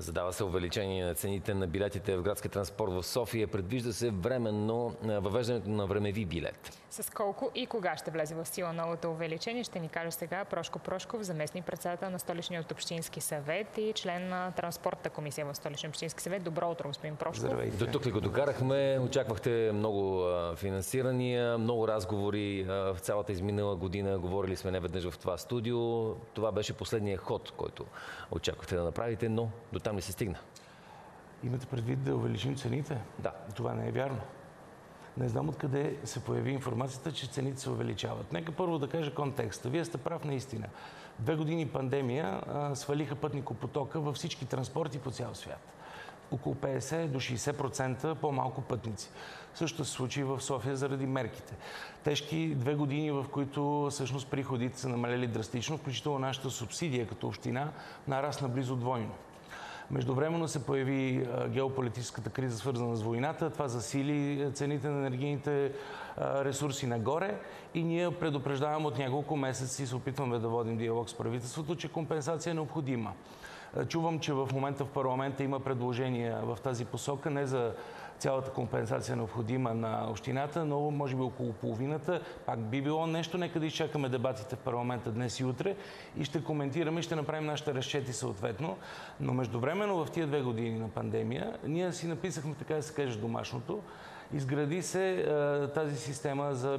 Задава се увеличение на цените на билетите в градския транспорт в София. Предвижда се временно въвеждането на времеви билет. С колко и кога ще влезе в сила новото увеличение, ще ни каже сега Прошко Прошков, заместник председател на Столичният общински съвет и член на транспортната комисия в Столичния общински съвет. Добро утро, господин Прошков. Здравейте. До тук ли го докарахме? Очаквахте много финансирания, много разговори в цялата изминала година. Говорили сме неведнъж в това студио. Това беше последният ход, който очаквахте да направите, но до там ли се стигна? Имате предвид да увеличим цените? Да. Това не е вярно. Не знам откъде се появи информацията, че цените се увеличават. Нека първо да кажа контекста. Вие сте прав наистина. 2 години пандемия свалиха пътникопотока във всички транспорти по цял свят. Около 50 до 60% по-малко пътници. Също се случи в София заради мерките. Тежки 2 години, в които всъщност приходите са намалели драстично, включително нашата субсидия като община нарасна близо двойно. Междувременно се появи геополитическата криза, свързана с войната. Това засили цените на енергийните ресурси нагоре и ние предупреждаваме от няколко месеца и се опитваме да водим диалог с правителството, че компенсация е необходима. Чувам, че в момента в парламента има предложения в тази посока, не за цялата компенсация необходима на общината, но може би около половината. Пак би било нещо. Нека да изчакаме дебатите в парламента днес и утре и ще коментираме и ще направим нашите разчети съответно. Но междувременно в тия 2 години на пандемия ние си написахме, така да се каже, домашното. Изгради се тази система за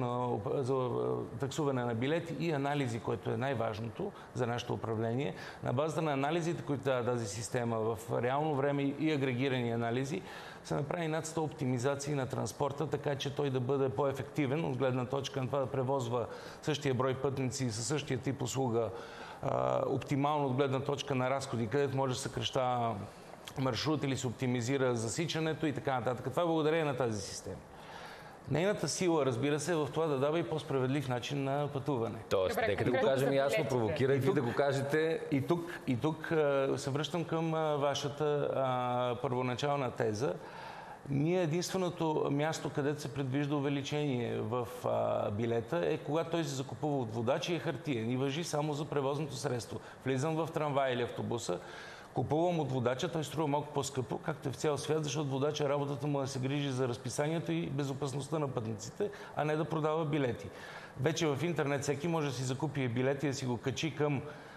таксуване на билети и анализи, което е най-важното за нашето управление. На базата на анализите, които дава тази система в реално време и агрегирани анализи, се направи над 100 оптимизации на транспорта, така че той да бъде по-ефективен от гледна точка на това да превозва същия брой пътници със същия тип услуга, оптимално от гледна точка на разходи, където може да съкращава маршрут или се оптимизира засичането и така нататък. Това е благодарение на тази система. Нейната сила, разбира се, е в това да дава и по-справедлив начин на пътуване. Тоест, нека да го кажем ясно, провокирайки да го кажете. И тук се връщам към вашата първоначална теза. Ние единственото място, където се предвижда увеличение в билета е когато той се закупува от водач и е хартиен и важи само за превозното средство. Влизам в трамвай или автобуса, купувам от водача, той струва малко по-скъпо, както е в цял свят, защото водача работата му да се грижи за разписанието и безопасността на пътниците, а не да продава билети. Вече в интернет всеки може да си закупи билети, да си го качи към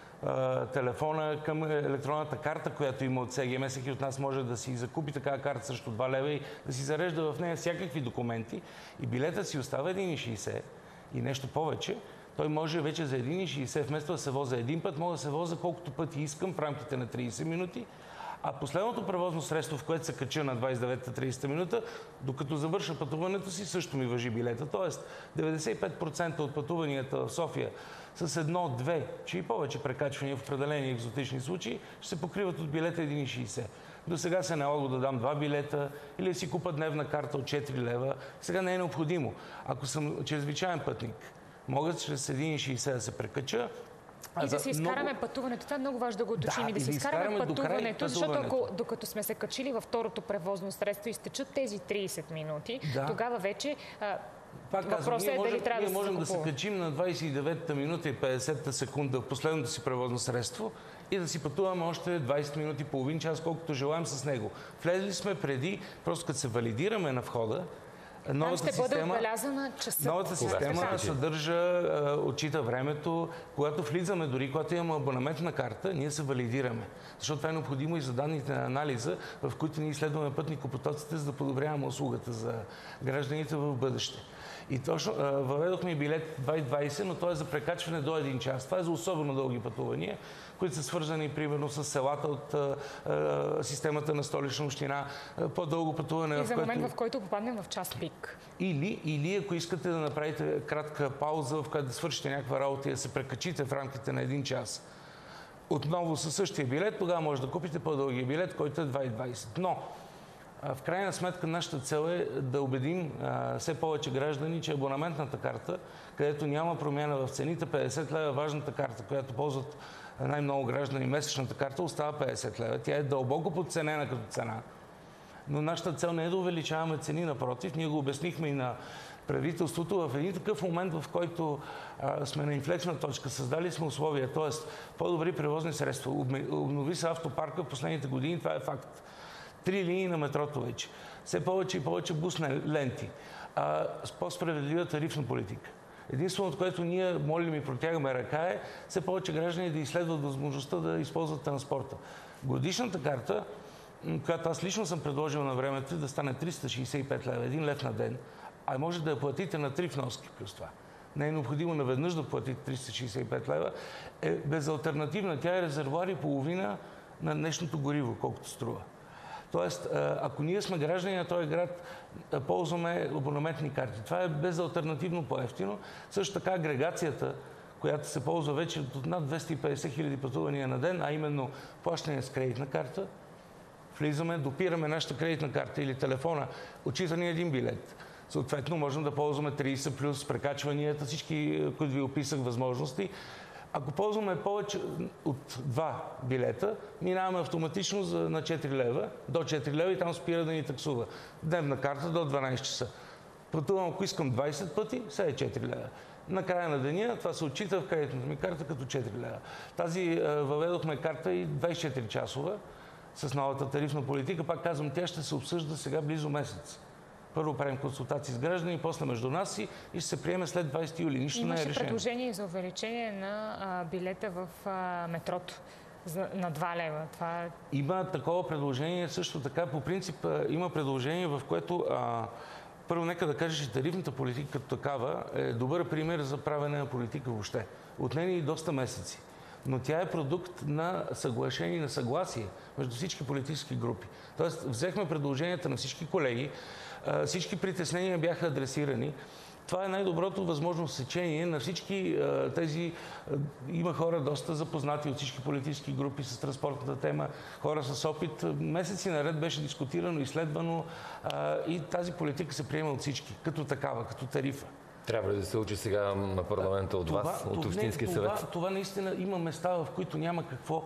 телефона, към електронната карта, която има от СГМ. Всеки от нас може да си закупи такава карта срещу 2 лева и да си зарежда в нея всякакви документи и билета си остава 1,60 и нещо повече. Той може вече за 1,60 вместо да се воза един път, мога да се воза колкото пъти искам в рамките на 30 минути. А последното превозно средство, в което се кача на 29-30 минута, докато завърша пътуването си, също ми важи билета. Тоест 95% от пътуванията в София с 1-2, че и повече прекачвания в определени екзотични случаи, ще се покриват от билета 1,60. До сега се налага да дам 2 билета или да си купа дневна карта от 4 лева. Сега не е необходимо. Ако съм чрезвичаен пътник, мога чрез 1,60 да се прекача. И да си изкараме пътуването. Това е много важно да го уточним. Да си изкараме пътуването, защото докато сме се качили във второто превозно средство и изтечат тези 30 минути, тогава вече въпросът е дали трябва да се закупува. Можем да се качим на 29-та минута и 50-та секунда в последното си превозно средство и да си пътуваме още 20 минути, половин час, колкото желаем с него. Влезли сме преди, просто като се валидираме на входа, новата система съдържа, отчита времето. Когато влизаме, дори когато имаме абонаментна карта, ние се валидираме. Защото това е необходимо и за данните на анализа, в които ние изследваме пътникопотоците, за да подобряваме услугата за гражданите в бъдеще. И точно въведохме и билет 2,20, но той е за прекачване до 1 час. Това е за особено дълги пътувания, които са свързани примерно с селата от системата на Столична община, по-дълго пътуване. И за момент, в който попаднем в час пик. Или ако искате да направите кратка пауза, в която да свършите някаква работа и да се прекачите в рамките на 1 час, отново със същия билет, тогава може да купите по-дългия билет, който е 2,20. Но в крайна сметка нашата цел е да убедим все повече граждани, че абонаментната карта, където няма промяна в цените, 50 лева, важната карта, която ползват най-много граждани, месечната карта, остава 50 лева. Тя е дълбоко подценена като цена. Но нашата цел не е да увеличаваме цени, напротив. Ние го обяснихме и на правителството в един такъв момент, в който сме на инфлексна точка, създали сме условия, т.е. по-добри превозни средства, обнови се автопарка в последните години, това е факт. 3 линии на метрото вече. Все повече и повече бусни ленти. С по-справедлива тарифна политика. Единственото, което ние молим и протягаме ръка е все повече граждани да изследват възможността да използват транспорта. Годишната карта, която аз лично съм предложил на времето, да стане 365 лева, 1 лев на ден, а може да я платите на 3 вноски плюс това. Не е необходимо наведнъж да платите 365 лева, е безалтернативна. Тя е резервуар и половина на днешното гориво, колкото струва. Тоест, ако ние сме граждани на този град, ползваме абонаментни карти. Това е безалтернативно по-евтино. Също така агрегацията, която се ползва вече от над 250 хиляди пътувания на ден, а именно плащане с кредитна карта. Влизаме, допираме нашата кредитна карта или телефона, отчита ни един билет. Съответно, можем да ползваме 30 плюс прекачванията, всички, които ви описах, възможности. Ако ползваме повече от 2 билета, минаваме автоматично на 4 лева, до 4 лева и там спира да ни таксува. Дневна карта до 12 часа. Пътувам, ако искам 20 пъти, сега е 4 лева. На края на деня това се отчита в кредитната ми карта като 4 лева. Тази въведохме карта и 24 часова с новата тарифна политика. Пак казвам, тя ще се обсъжда сега близо месец. Първо правим консултации с граждани, после между нас и ще се приеме след 20 юли. Нищо не е решено. Имаше предложение за увеличение на билета в метрото на 2 лева. Това... Има такова предложение. Също така, по принцип, има предложение, в което първо нека да кажа, че тарифната политика като такава е добър пример за правене на политика въобще. Отнене и доста месеци. Но тя е продукт на съглашение и на съгласие между всички политически групи. Тоест, взехме предложенията на всички колеги, всички притеснения бяха адресирани. Това е най-доброто възможно сечение на всички тези... Има хора доста запознати от всички политически групи с транспортната тема, хора с опит. Месеци наред беше дискутирано, изследвано и тази политика се приема от всички, като такава, като тарифа. Трябва ли да се учи сега на парламента от вас, от Общинския съвет? Това наистина има места, в които няма какво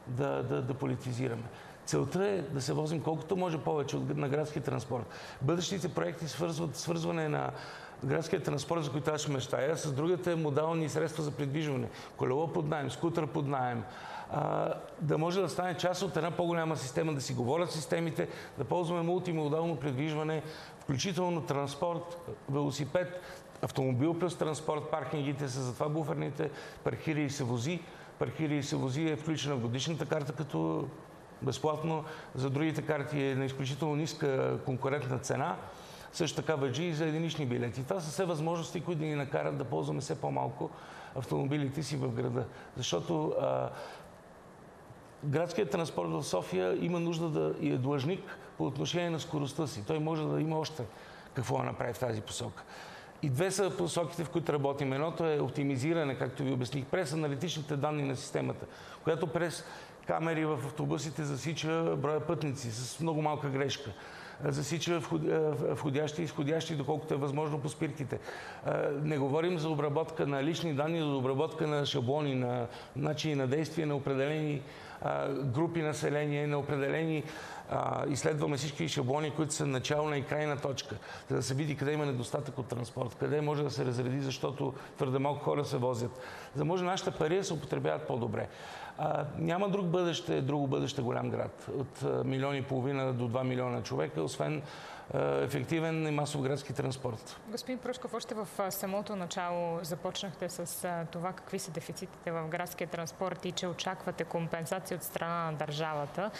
да политизираме. Целта е да се возим колкото може повече на градския транспорт. Бъдещите проекти свързване на градския транспорт, за които аз ще мечтая, с другите модални средства за придвижване. Колело под наем, скутър под наем. Да може да стане част от една по-голяма система, да си говорят системите, да ползваме мултимодално придвижване, включително транспорт, велосипед, автомобил плюс транспорт, паркингите са затова буферните, паркири и се вози. Паркири и се вози е включена в годишната карта като безплатно. За другите карти е на изключително ниска конкурентна цена. Също така важи и за единични билети. Това са все възможности, които ни накарат да ползваме все по-малко автомобилите си в града. Защото градският транспорт в София има нужда да е длъжник по отношение на скоростта си. Той може да има още какво да направи в тази посока. И две са посоките, в които работим. Едното е оптимизиране, както ви обясних, през аналитичните данни на системата, която през камери в автобусите засича броя пътници с много малка грешка. Засича входящи и изходящи, доколкото е възможно по спирките. Не говорим за обработка на лични данни, за обработка на шаблони, на начини на действие на определени групи население, на определени изследваме всички шаблони, които са начална и крайна точка, за да се види къде има недостатък от транспорт, къде може да се разреди, защото твърде малко хора се возят. За да може нашите пари да се употребяват по-добре. Няма друго бъдеще голям град от 1,5 милиона до 2 милиона човека, освен ефективен и масов градски транспорт. Господин Пръшков, още в самото начало започнахте с това какви са дефицитите в градския транспорт и че очаквате компенсация от страна на държавата.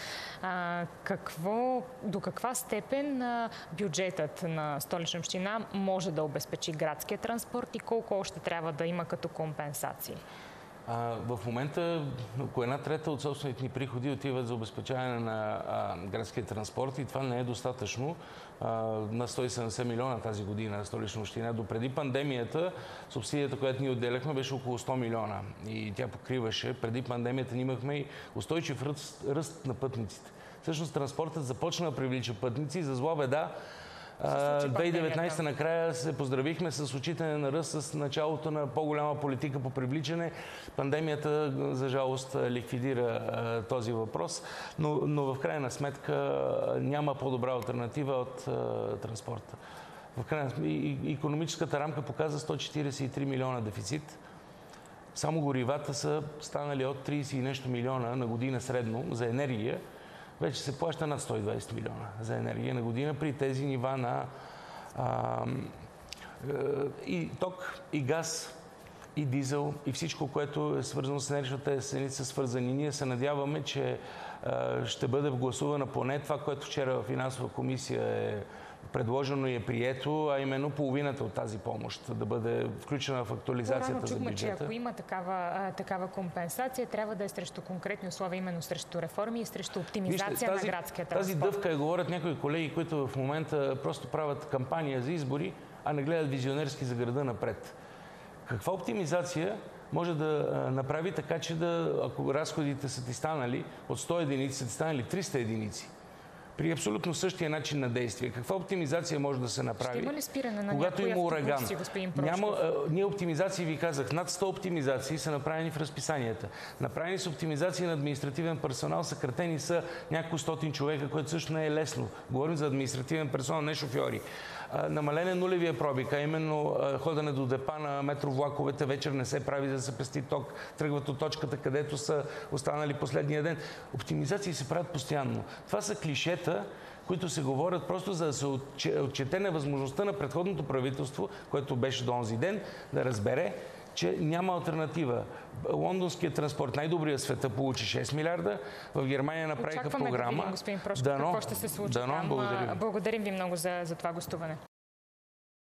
До каква степен бюджетът на Столична община може да обезпечи градския транспорт и колко още трябва да има като компенсации? В момента около 1/3 от собствените ни приходи отиват за обезпечаване на градския транспорт и това не е достатъчно. На 170 милиона тази година Столична община. Допреди пандемията субсидията, която ние отделяхме, беше около 100 милиона и тя покриваше. Преди пандемията ние имахме и устойчив ръст на пътниците. Всъщност транспортът започна да привлича пътници. За зла беда 2019 накрая се поздравихме с отчитане на ръст, с началото на по-голяма политика по привличане. Пандемията, за жалост, ликвидира този въпрос, но в крайна сметка няма по-добра алтернатива от транспорта. В крайна икономическата рамка показва 143 милиона дефицит. Само горивата са станали от 30 и нещо милиона на година средно за енергия. Вече се плаща над 120 милиона за енергия на година при тези нива на и ток, и газ, и дизел, и всичко, което е свързано с енергията, цени са свързани. Ние се надяваме, че ще бъде гласувана поне това, което вчера в финансова комисия е предложено и е прието, а именно половината от тази помощ да бъде включена в актуализацията за бюджета. Че ако има такава компенсация, трябва да е срещу конкретни условия, именно срещу реформи и срещу оптимизация на градския транспорт. Тази дъвка, говорят някои колеги, които в момента просто правят кампания за избори, а не гледат визионерски за града напред. Каква оптимизация може да направи така, че ако разходите са ти станали от 100 единици, са ти станали 300 единици? При абсолютно същия начин на действие. Каква оптимизация може да се направи? Ще има ли спиране на когато има ураган? Господин Прошков? Ние оптимизации, ви казах, над 100 оптимизации са направени в разписанията. Направени са оптимизации на административен персонал, съкратени са няколко стотин човека, което също не е лесно. Говорим за административен персонал, не шофьори. Намален е нулевия пробиг, а именно ходене до депа на метровлаковете вечер не се прави, за да се пести ток, тръгват от точката, където са останали последния ден. Оптимизации се правят постоянно. Това са клишета, които се говорят просто за да се отчете невъзможността на предходното правителство, което беше до онзи ден, да разбере, че няма алтернатива. Лондонският транспорт, най-добрия в света, получи 6 милиарда. В Германия направиха програма. Очакваме да видим, господин Прошков, какво ще се случи там. Благодарим. Благодарим ви много за това гостуване.